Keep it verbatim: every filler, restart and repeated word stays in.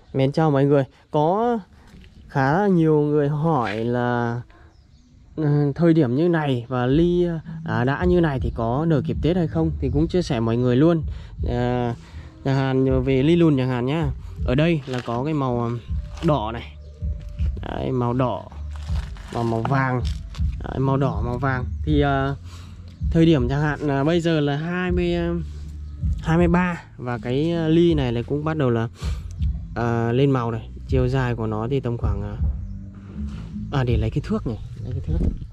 Mến chào mọi người. Có khá là nhiều người hỏi là ừ, thời điểm như này và ly à, đã như này thì có nở kịp Tết hay không. Thì cũng chia sẻ mọi người luôn à, chẳng hạn về ly lùn chẳng hạn nhá. Ở đây là có cái màu đỏ này. Đấy, màu đỏ và màu vàng. Đấy, màu đỏ màu vàng. Thì à, thời điểm chẳng hạn là bây giờ là hai mươi, hai mươi ba. Và cái ly này là cũng bắt đầu là à, lên màu này. Chiều dài của nó thì tầm khoảng à, để lấy cái thước này, lấy cái thước